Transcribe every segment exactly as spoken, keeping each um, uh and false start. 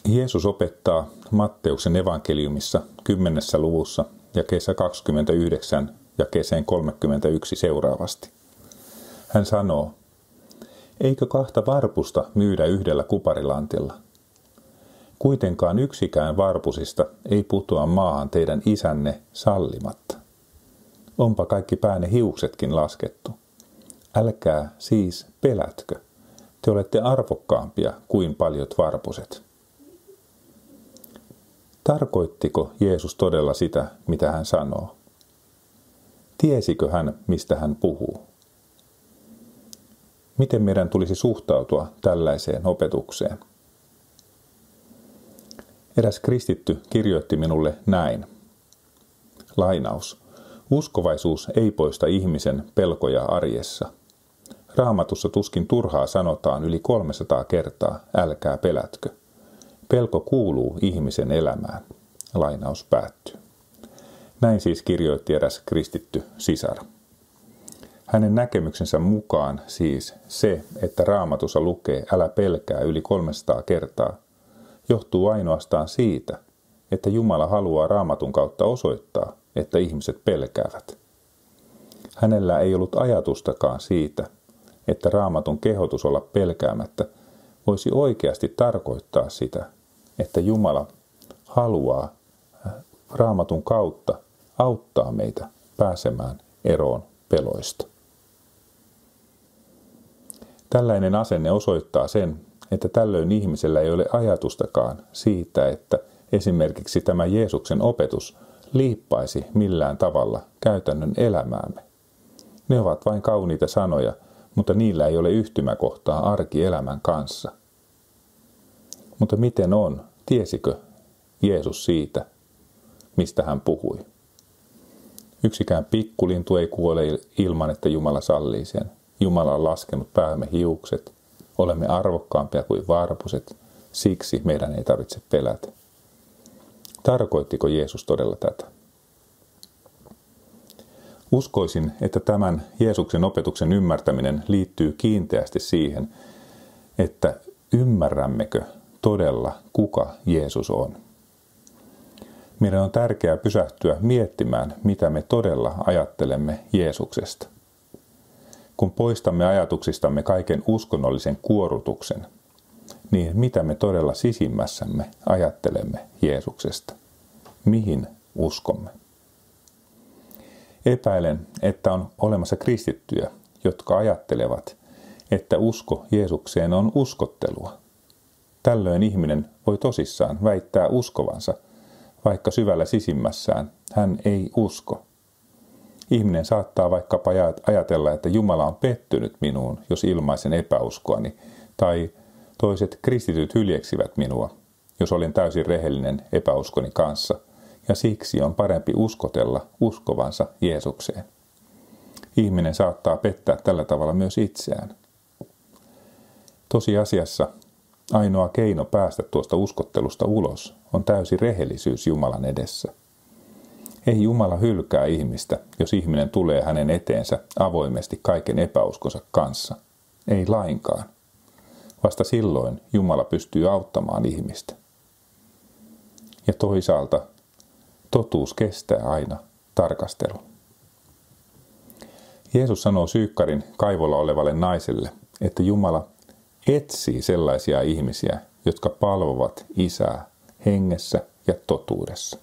Jeesus opettaa Matteuksen evankeliumissa kymmenessä luvussa jakeessa kaksikymmentäyhdeksän jakeeseen kolmekymmentäyksi seuraavasti. Hän sanoo, eikö kahta varpusta myydä yhdellä kuparilantilla? Kuitenkaan yksikään varpusista ei putoa maahan teidän isänne sallimatta. Onpa kaikki päänne hiuksetkin laskettu. Älkää siis pelätkö. Te olette arvokkaampia kuin paljot varpuset. Tarkoittiko Jeesus todella sitä, mitä hän sanoo? Tiesikö hän, mistä hän puhuu? Miten meidän tulisi suhtautua tällaiseen opetukseen? Eräs kristitty kirjoitti minulle näin. Lainaus. Uskovaisuus ei poista ihmisen pelkoja arjessa. Raamatussa tuskin turhaa sanotaan yli kolmesataa kertaa, älkää pelätkö. Pelko kuuluu ihmisen elämään. Lainaus päättyy. Näin siis kirjoitti eräs kristitty sisar. Hänen näkemyksensä mukaan siis se, että Raamatussa lukee älä pelkää yli kolmesataa kertaa, johtuu ainoastaan siitä, että Jumala haluaa Raamatun kautta osoittaa, että ihmiset pelkäävät. Hänellä ei ollut ajatustakaan siitä, että Raamatun kehotus olla pelkäämättä voisi oikeasti tarkoittaa sitä, että Jumala haluaa Raamatun kautta auttaa meitä pääsemään eroon peloista. Tällainen asenne osoittaa sen, että tällöin ihmisellä ei ole ajatustakaan siitä, että esimerkiksi tämä Jeesuksen opetus liippaisi millään tavalla käytännön elämäämme. Ne ovat vain kauniita sanoja, mutta niillä ei ole yhtymäkohtaa arkielämän kanssa. Mutta miten on? Tiesikö Jeesus siitä, mistä hän puhui? Yksikään pikkulintu ei kuole ilman, että Jumala sallii sen. Jumala on laskenut päämme hiukset. Olemme arvokkaampia kuin varpuset. Siksi meidän ei tarvitse pelätä. Tarkoittiko Jeesus todella tätä? Uskoisin, että tämän Jeesuksen opetuksen ymmärtäminen liittyy kiinteästi siihen, että ymmärrämmekö todella, kuka Jeesus on. Meidän on tärkeää pysähtyä miettimään, mitä me todella ajattelemme Jeesuksesta. Kun poistamme ajatuksistamme kaiken uskonnollisen kuorutuksen, niin mitä me todella sisimmässämme ajattelemme Jeesuksesta? Mihin uskomme? Epäilen, että on olemassa kristittyjä, jotka ajattelevat, että usko Jeesukseen on uskottelua. Tällöin ihminen voi tosissaan väittää uskovansa, vaikka syvällä sisimmässään hän ei usko. Ihminen saattaa vaikkapa ajatella, että Jumala on pettynyt minuun, jos ilmaisen epäuskoani, tai toiset kristityt hyljeksivät minua, jos olin täysin rehellinen epäuskoni kanssa, ja siksi on parempi uskotella uskovansa Jeesukseen. Ihminen saattaa pettää tällä tavalla myös itseään. Tosiasiassa ainoa keino päästä tuosta uskottelusta ulos on täysi rehellisyys Jumalan edessä. Ei Jumala hylkää ihmistä, jos ihminen tulee hänen eteensä avoimesti kaiken epäuskonsa kanssa. Ei lainkaan. Vasta silloin Jumala pystyy auttamaan ihmistä. Ja toisaalta totuus kestää aina tarkastelun. Jeesus sanoo Syykkarin kaivolla olevalle naiselle, että Jumala etsii sellaisia ihmisiä, jotka palvovat Isää hengessä ja totuudessa.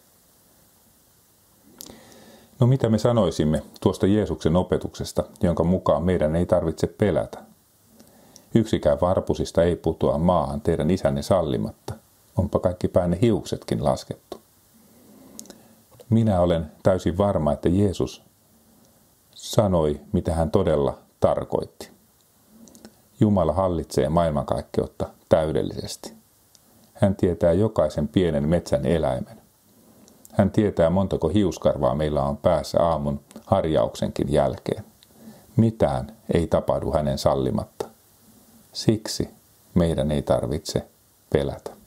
No mitä me sanoisimme tuosta Jeesuksen opetuksesta, jonka mukaan meidän ei tarvitse pelätä? Yksikään varpusista ei putoa maahan teidän isänne sallimatta. Onpa kaikki päänne hiuksetkin laskettu. Minä olen täysin varma, että Jeesus sanoi, mitä hän todella tarkoitti. Jumala hallitsee maailmankaikkeutta täydellisesti. Hän tietää jokaisen pienen metsän eläimen. Hän tietää, montako hiuskarvaa meillä on päässä aamun harjauksenkin jälkeen. Mitään ei tapahdu hänen sallimatta. Siksi meidän ei tarvitse pelätä.